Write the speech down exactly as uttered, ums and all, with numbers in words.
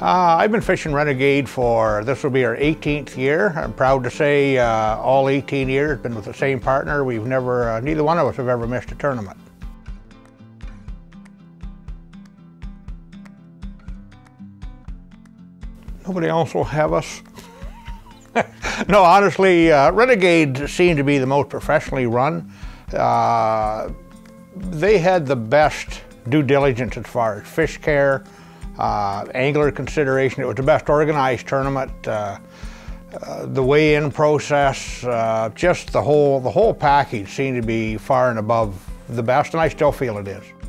Uh, I've been fishing Renegade for, this will be our eighteenth year. I'm proud to say uh, all eighteen years, been with the same partner. We've never, uh, neither one of us have ever missed a tournament. Nobody else will have us. No, honestly, uh, Renegade seemed to be the most professionally run. Uh, they had the best due diligence as far as fish care, uh, angler consideration. It was the best organized tournament. Uh, uh, the weigh-in process, uh, just the whole, the whole package seemed to be far and above the best, and I still feel it is.